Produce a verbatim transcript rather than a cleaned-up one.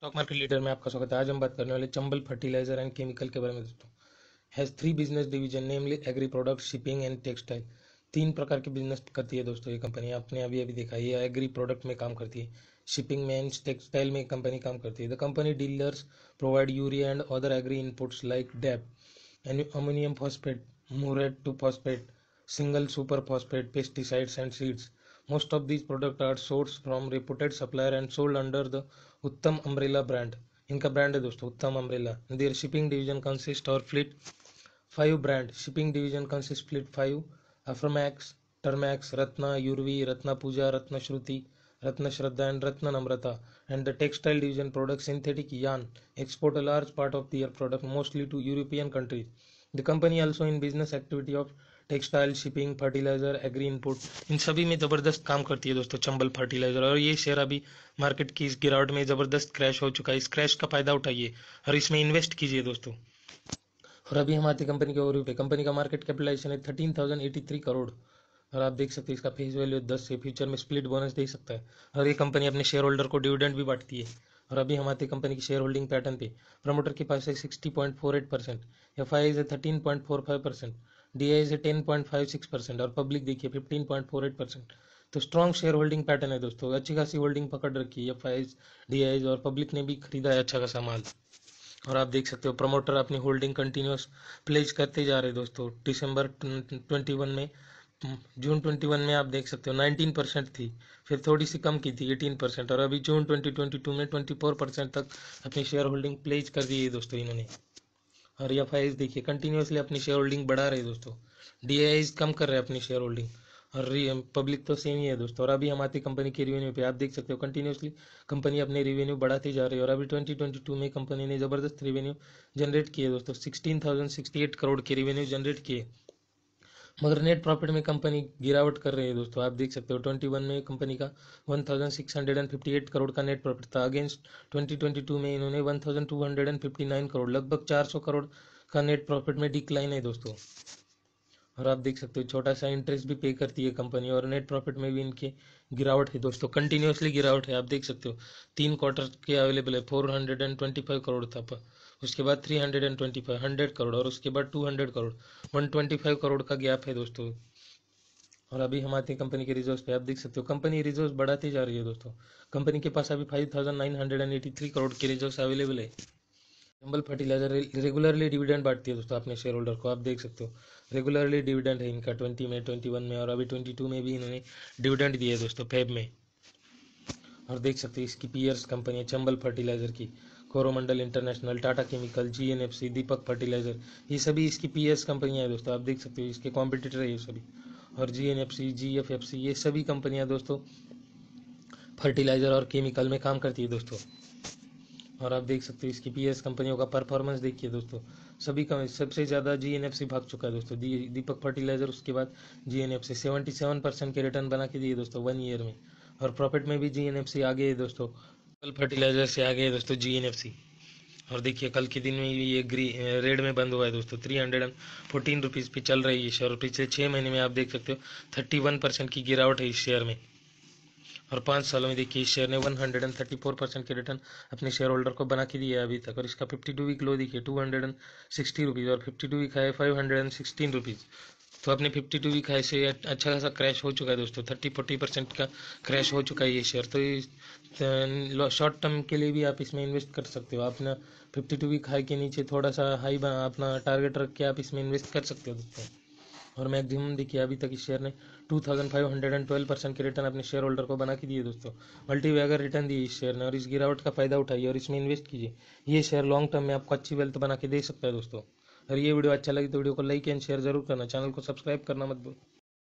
Stock market leader में आपका स्वागत है। आज हम बात करने वाले चंबल फर्टिलाइजर एंड केमिकल के बारे में दोस्तों। Has three business division namely agri product, shipping and textile. तीन प्रकार के बिजनेस करती है दोस्तों ये कंपनी। आपने अभी अभी देखा, ये एग्री प्रोडक्ट में काम करती है, शिपिंग में एंड टेक्सटाइल में कंपनी काम करती है। The company dealers provide urea and other agri inputs like DAP, ammonium phosphate, muriate to phosphate, single super phosphate, pesticides and seeds. Most of these products are sourced from reputed supplier and sold under the Uttam umbrella brand. इनका brand है दोस्तों Uttam umbrella. Their shipping division consist और fleet five brand. Shipping division consist fleet five, Afromax, Tarmax, Ratna, Urvi, Ratna Puja, Ratna Shruti, Ratna Shraddha and Ratna Namrata. And the textile division products synthetic yarn, export a large part of their product mostly to European countries. The company also in business activity of textile, shipping, fertiliser, agri input, इन सभी में ज़बरदस्त काम करती है दोस्तों Chambal fertiliser. और ये शेयर अभी मार्केट की इस गिरावट में ज़बरदस्त क्रैश हो चुका है। इस क्रैश का फायदा उठाइए और इसमें इन्वेस्ट कीजिए दोस्तों। और अभी हम आते कंपनी के ओवरव्यू पे। कंपनी का मार्केट कैपिटलाइजेशन है thirteen thousand eighty three crore और आप देख सकते हैं इसका फेस वैल्यू दस से, फ्यूचर में स्प्लिट बोनस दे सकता है। और ये कंपनी अपने शेयर होल्डर को डिविडेंड भी बांटती है। और अभी हम आते कंपनी की शेयर होल्डिंग पैटर्न पे। प्रमोटर के पास है sixty point four eight percent, F I है thirteen point four five percent, D I है ten point five six percent और पब्लिक देखिए fifteen point four eight percent. तो स्ट्रॉन्ग शेयर होल्डिंग पैटर्न है दोस्तों। अच्छी खासी होल्डिंग पकड़ रखी है एफ आई, डी आई और पब्लिक ने भी खरीदा है अच्छा खासा माल। और आप देख सकते हो प्रमोटर अपनी होल्डिंग कंटिन्यूस प्लेज करते जा रहे हैं दोस्तों। दिसंबर ट्वेंटी वन में, जून ट्वेंटी वन में आप देख सकते हो नाइनटीन परसेंट थी, फिर थोड़ी सी कम की थी एटीन परसेंट, और अभी जून ट्वेंटी ट्वेंटी टू में ट्वेंटी फोर परसेंट तक अपनी शेयर होल्डिंग प्लेज कर दी है दोस्तों इन्होंने। और एफ आई देखिए कंटिन्यूसली अपनी शेयर होल्डिंग बढ़ा रहे हैं दोस्तों। डी आई कम कर रहे हैं अपनी शेयर होल्डिंग और पब्लिक तो सेम ही है दोस्तों। और अभी हम आते कंपनी के रिवेन्यू पे। आप देख सकते हो कंटिन्यूसली कंपनी अपने रिवेन्यू बढ़ाती जा रही है। और अभी ट्वेंटी ट्वेंटी टू में कंपनी ने ज़बरदस्त रिवेन्यू जनरेट किए दोस्तों। Sixteen thousand sixty eight crore के रिवेन्यू जनरेट किए, मगर नेट प्रॉफिट में कंपनी गिरावट कर रही है दोस्तों। आप देख सकते हो ट्वेंटी वन में कंपनी का one thousand six hundred fifty eight crore का नेट प्रॉफिट था, अगेंस्ट ट्वेंटी ट्वेंटी टू में इन्होंने one thousand two hundred fifty nine crore, लगभग चार सौ करोड़ का नेट प्रॉफिट में डिक्लाइन है दोस्तों। और आप देख सकते हो छोटा सा इंटरेस्ट भी पे करती है कंपनी और नेट प्रॉफिट में भी इनके गिरावट है दोस्तों, कंटिन्यूसली गिरावट है। आप देख सकते हो तीन क्वार्टर के अवेलेबल है, four hundred and twenty five crore था, उसके बाद three hundred and twenty five hundred crore और उसके बाद two hundred crore, one twenty five crore का गैप है दोस्तों। और अभी हम आते हैं कंपनी के रिजर्व्स पे। आप देख सकते हो कंपनी रिजर्व्स बढ़ाती जा रही है दोस्तों। कंपनी के पास अभी five thousand nine hundred and eighty three crore के रिजर्व्स अवेलेबल है। चंबल फर्टिलाइजर रेगुलरली डिविडेंड बांटती है दोस्तों अपने शेयर होल्डर को। आप देख सकते हो रेगुलरली डिविडेंड है इनका ट्वेंटी में, ट्वेंटी वन में और अभी ट्वेंटी टू में भी इन्होंने डिविडेंड दिए दोस्तों फेब में। और देख सकते हैं इसकी पीयर्स कंपनी है चंबल फर्टिलाइजर की, Coromandel international, Tata chemical, G N F C, Deepak fertiliser, ये सभी इसकी पीएस कंपनियां हैं दोस्तों। आप देख सकते हो इसके कॉम्पिटिटर है ये सभी। और G N F C, G F F C, ये सभी कंपनियां दोस्तों फर्टिलाइजर और केमिकल में काम करती है दोस्तों। और आप देख सकते हो इसकी पीएस कंपनियों का परफॉर्मेंस देखिए दोस्तों। सभी का सबसे ज़्यादा जी एन एफ सी भाग चुका है दोस्तों, दी, दीपक फर्टिलाइजर, उसके बाद G N F C seventy seven percent के रिटर्न बना के दिए दोस्तों वन ईयर में। और प्रॉफिट में भी जी एन एफ सी आगे है दोस्तों, कल फर्टिलाइजर से आगे है दोस्तों जी एन एफ सी। और देखिए कल के दिन में ये ग्री रेड में बंद हुआ है दोस्तों, three hundred and fourteen rupees पे चल रही है शेयर। और पिछले छः महीने में आप देख सकते हो थर्टी वन परसेंट की गिरावट है इस शेयर में। और पाँच सालों में देखिए इस शेयर ने one hundred thirty four percent के रिटर्न अपने शेयर होल्डर को बना के दिया है अभी तक। और इसका फिफ्टी टू वीक लो देखिए टू हंड्रेड सिक्सटी रुपीज़ और फिफ्टी टू वीक है फाइव हंड्रेड सिक्सटीन रुपीज़। तो अपने फिफ्टी टू वीक हाई से अच्छा खासा क्रैश हो चुका है दोस्तों, थर्टी फोर्टी परसेंट का क्रैश हो चुका है ये शेयर। तो शॉर्ट टर्म के लिए भी आप इसमें इन्वेस्ट कर सकते हो। अपना फिफ्टी टू वीक हाई के नीचे थोड़ा सा हाई अपना टारगेट रख के आप इसमें इन्वेस्ट कर सकते हो दोस्तों। और मैक्सिमम देखिए अभी तक इस शेयर ने two thousand five hundred and twelve percent के रिटर्न अपने शेयर होल्डर को बना के दिए दोस्तों। मल्टी वैगर रिटर्न दिए इस शेयर ने। और इस गिरावट का फायदा उठाइए और इसमें इन्वेस्ट कीजिए। ये शेयर लॉन्ग टर्म में आपको अच्छी वेल्थ बना के दे सकता है दोस्तों। और ये वीडियो अच्छा लगे तो वीडियो को लाइक एंड शेयर जरूर करना, चैनल को सब्सक्राइब करना मत भूलना।